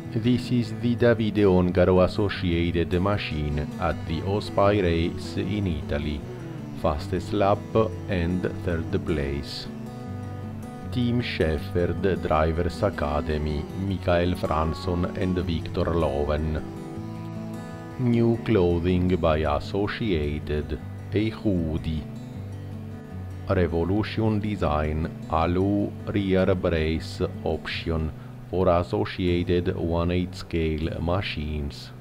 This is the Davide Ongaro Associated machine at the OSPI race in Italy, fastest lap and third place. Team Shepherd Drivers Academy, Michael Franson and Victor Loven. New clothing by Associated, a hoodie. Revolution Design Alu rear brace option for Associated 1/8 scale machines.